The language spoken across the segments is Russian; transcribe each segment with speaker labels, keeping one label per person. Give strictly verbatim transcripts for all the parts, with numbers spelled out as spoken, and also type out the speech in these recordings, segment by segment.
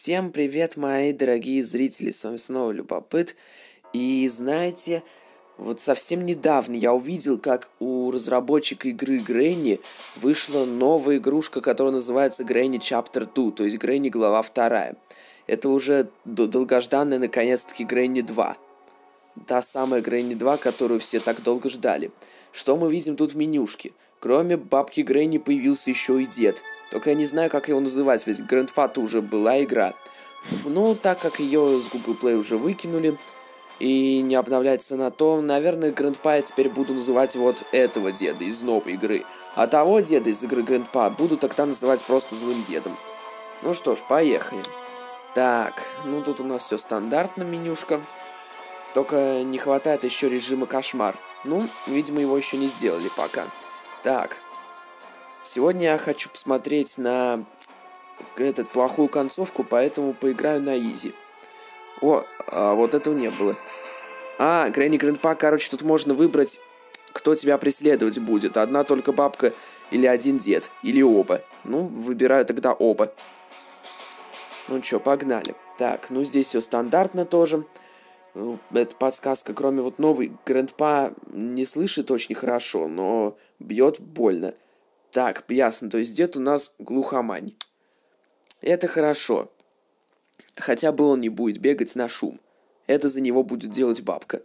Speaker 1: Всем привет, мои дорогие зрители, с вами снова Любопыт. И знаете, вот совсем недавно я увидел, как у разработчика игры Granny вышла новая игрушка, которая называется Granny Chapter два, то есть Granny глава вторая. Это уже долгожданная, наконец-таки, Granny два. Та самая Granny два, которую все так долго ждали. Что мы видим тут в менюшке? Кроме бабки Granny появился еще и дед. Только я не знаю, как его называть, ведь Grandpa-то уже была игра. Ну, так как ее с Google Play уже выкинули и не обновляется на то, наверное, Grandpa я теперь буду называть вот этого деда из новой игры. А того деда из игры Grandpa буду тогда называть просто злым дедом. Ну что ж, поехали. Так, ну тут у нас все стандартно, менюшка. Только не хватает еще режима кошмар. Ну, видимо, его еще не сделали пока. Так. Сегодня я хочу посмотреть на этот плохую концовку, поэтому поиграю на изи. О, а вот этого не было. А, Granny Grandpa, короче, тут можно выбрать, кто тебя преследовать будет. Одна только бабка или один дед, или оба. Ну, выбираю тогда оба. Ну чё, погнали. Так, ну здесь все стандартно тоже. Эта подсказка, кроме вот новой, Grandpa не слышит очень хорошо, но бьет больно. Так, ясно, то есть дед у нас глухомань. Это хорошо. Хотя бы он не будет бегать на шум. Это за него будет делать бабка.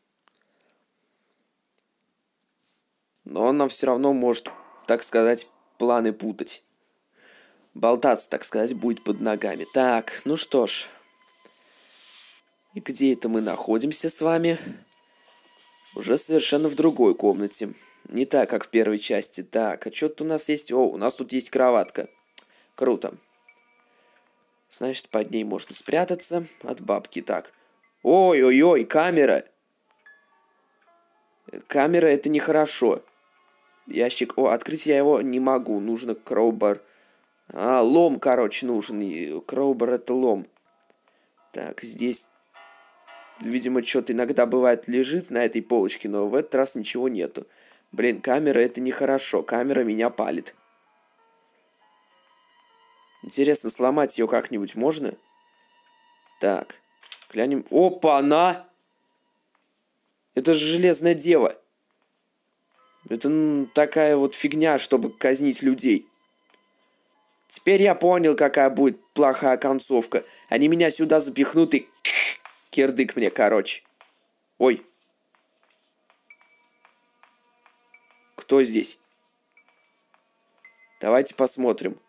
Speaker 1: Но он нам все равно может, так сказать, планы путать. Болтаться, так сказать, будет под ногами. Так, ну что ж. И где это мы находимся с вами? Уже совершенно в другой комнате. Не так, как в первой части. Так, а что-то у нас есть... О, у нас тут есть кроватка. Круто. Значит, под ней можно спрятаться от бабки. Так. Ой-ой-ой, камера. Камера — это нехорошо. Ящик... О, открыть я его не могу. Нужно кроубар. А, лом, короче, нужен. И кроубар — это лом. Так, здесь... Видимо, что-то иногда бывает лежит на этой полочке, но в этот раз ничего нету. Блин, камера — это нехорошо. Камера меня палит. Интересно, сломать ее как-нибудь можно? Так, глянем. Опа-на! Это же Железная Дева. Это ну, такая вот фигня, чтобы казнить людей. Теперь я понял, какая будет плохая концовка. Они меня сюда запихнут и... Кирдык мне, короче. Ой. Кто здесь? Давайте посмотрим.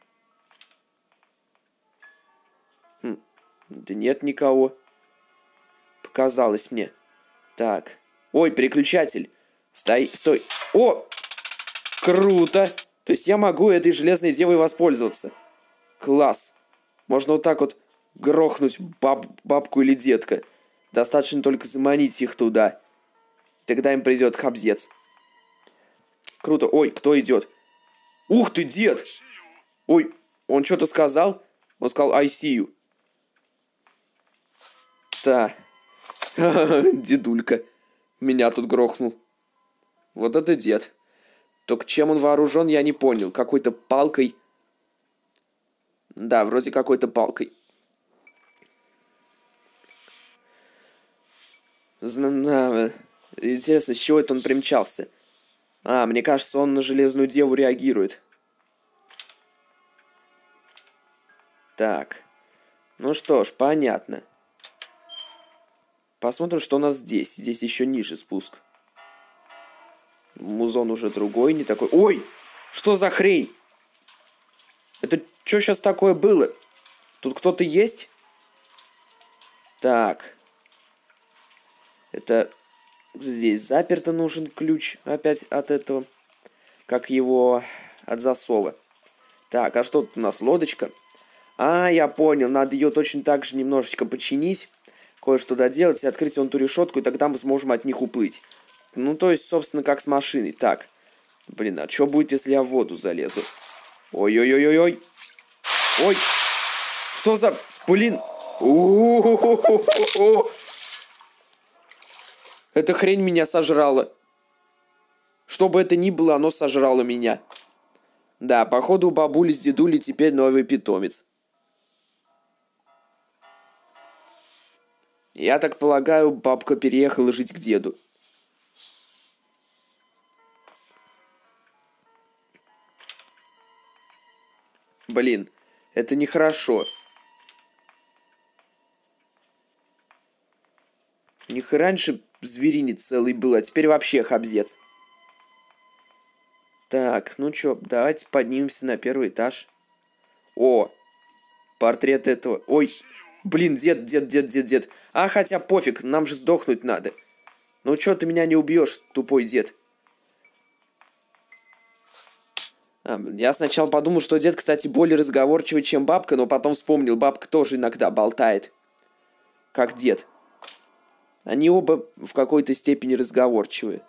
Speaker 1: Хм. Да нет никого. Показалось мне. Так. Ой, переключатель. Стой, стой. О! Круто! То есть я могу этой Железной Девой воспользоваться. Класс. Можно вот так вот грохнуть баб, бабку или детка. Достаточно только заманить их туда. Тогда им придет хабзец. Круто. Ой, кто идет? Ух ты, дед! Ой, он что-то сказал? Он сказал I see you. Да. Дедулька. Меня тут грохнул. Вот это дед. Только чем он вооружен, я не понял. Какой-то палкой. Да, вроде какой-то палкой. Зна... Интересно, с чего это он примчался? А, мне кажется, он на Железную Деву реагирует. Так. Ну что ж, понятно. Посмотрим, что у нас здесь. Здесь еще ниже спуск. Музон уже другой, не такой. Ой! Что за хрень? Это что сейчас такое было? Тут кто-то есть? Так. Это здесь заперто, нужен ключ опять от этого. Как его от засова. Так, а что тут у нас? Лодочка? А, я понял. Надо ее точно так же немножечко починить. Кое-что доделать и открыть вон ту решетку, и тогда мы сможем от них уплыть. Ну, то есть, собственно, как с машиной. Так. Блин, а что будет, если я в воду залезу? Ой-ой-ой-ой-ой. Ой. Что за... Блин. Эта хрень меня сожрала. Что бы это ни было, оно сожрало меня. Да, походу у бабули с дедулей теперь новый питомец. Я так полагаю, бабка переехала жить к деду. Блин, это нехорошо. У них и раньше зверинец целый был, а теперь вообще хабзец. Так, ну чё, давайте поднимемся на первый этаж. О, портрет этого... Ой, блин, дед, дед, дед, дед, дед. А, хотя пофиг, нам же сдохнуть надо. Ну чё ты меня не убьешь, тупой дед? А, я сначала подумал, что дед, кстати, более разговорчивый, чем бабка, но потом вспомнил, бабка тоже иногда болтает. Как дед. Они оба в какой-то степени разговорчивые.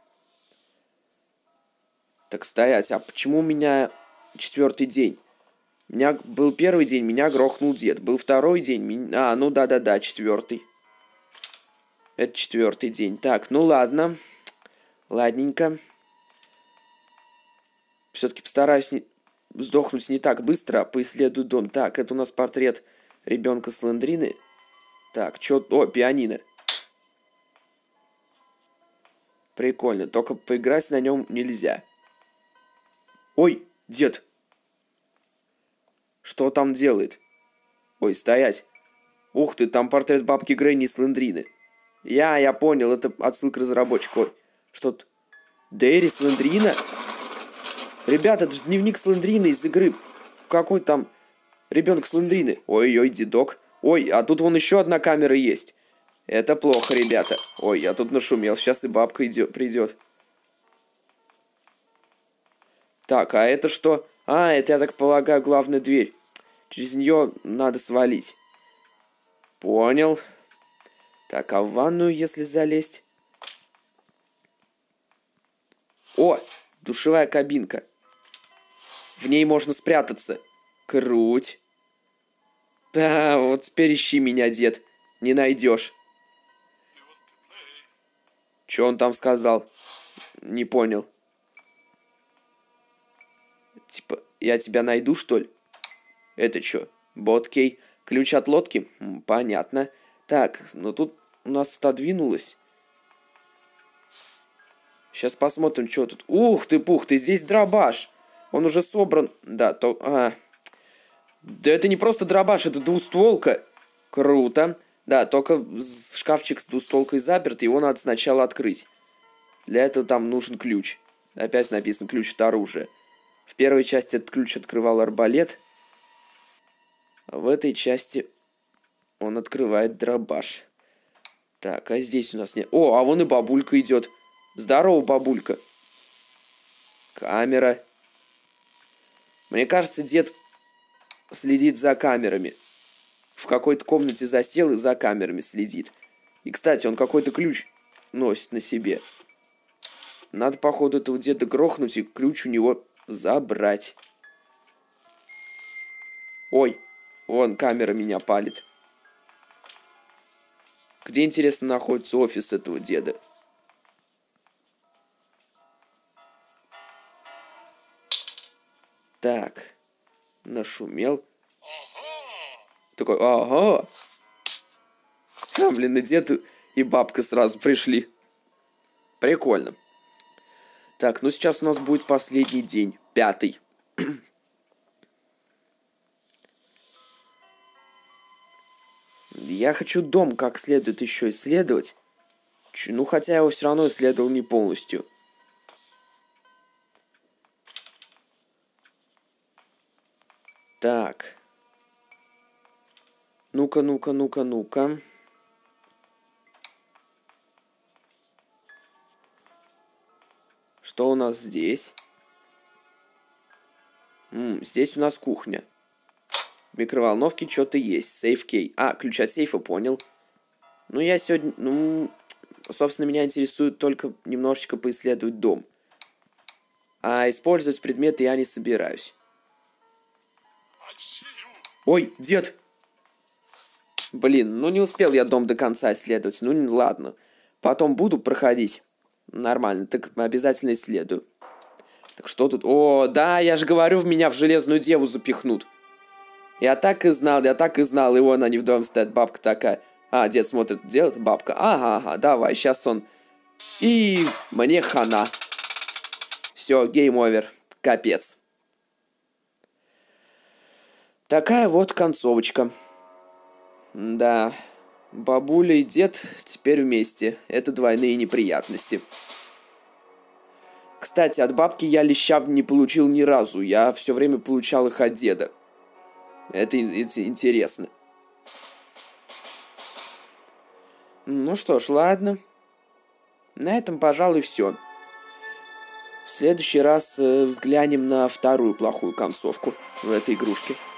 Speaker 1: Так, стоять, а почему у меня четвертый день? У меня был первый день, меня грохнул дед. Был второй день, меня... а, ну да-да-да, четвертый. Это четвертый день. Так, ну ладно. Ладненько. Все-таки постараюсь не... сдохнуть не так быстро, а поисследую дом. Так, это у нас портрет ребенка Слендрины. Так, чё... О, пианино. Прикольно, только поиграть на нем нельзя. Ой, дед. Что там делает? Ой, стоять. Ух ты, там портрет бабки Гренни Слендрины. Я, я понял, это отсылка разработчика. Ой, что-то... Дэри Слендрина? Ребята, это же дневник Слендрины из игры. Какой там ребенок Слендрины? Ой-ой, дедок. Ой, а тут вон еще одна камера есть. Это плохо, ребята. Ой, я тут нашумел. Сейчас и бабка идет, придет. Так, а это что? А, это, я так полагаю, главная дверь. Через нее надо свалить. Понял. Так, а в ванную, если залезть? О, душевая кабинка. В ней можно спрятаться. Круть. Да, вот теперь ищи меня, дед. Не найдешь. Че он там сказал? Не понял. Типа, я тебя найду, что ли? Это что? Боткей. Ключ от лодки? М, понятно. Так, ну тут у нас отодвинулось. Сейчас посмотрим, что тут. Ух ты, пух ты, здесь дробаш. Он уже собран. Да, то... А. Да это не просто дробаш, это двустволка. Круто. Да, только шкафчик с двустволкой заперт, его надо сначала открыть. Для этого там нужен ключ. Опять написано ключ от оружия. В первой части этот ключ открывал арбалет. А в этой части он открывает дробаш. Так, а здесь у нас нет... О, а вон и бабулька идет. Здорово, бабулька. Камера. Мне кажется, дед следит за камерами. В какой-то комнате засел и за камерами следит. И, кстати, он какой-то ключ носит на себе. Надо, походу, этого деда грохнуть и ключ у него забрать. Ой, вон камера меня палит. Где, интересно, находится офис этого деда? Так, нашумел. Такой, ага. А, блин, и дед, и бабка сразу пришли. Прикольно. Так, ну сейчас у нас будет последний день, пятый. Я хочу дом как следует еще исследовать. Ну, хотя я его все равно исследовал не полностью. Так. Ну-ка, ну-ка, ну-ка, ну-ка. Что у нас здесь? М, здесь у нас кухня. В микроволновке что-то есть. Сейф-кей. А, ключ от сейфа, понял. Ну, я сегодня... Ну, собственно, меня интересует только немножечко поисследовать дом. А использовать предметы я не собираюсь. Ой, дед! Блин, ну не успел я дом до конца исследовать. Ну, ладно. Потом буду проходить. Нормально, так обязательно исследую. Так что тут? О, да, я же говорю, в меня в железную деву запихнут. Я так и знал, я так и знал. И вон они вдвоем стоят, бабка такая. А, дед смотрит, делает, бабка. Ага, ага, давай, сейчас он... И мне хана. Все, гейм-овер. Капец. Такая вот концовочка. Да, бабуля и дед теперь вместе. Это двойные неприятности. Кстати, от бабки я леща не получил ни разу. Я все время получал их от деда. Это, это интересно. Ну что ж, ладно. На этом, пожалуй, все. В следующий раз э, взглянем на вторую плохую концовку в этой игрушке.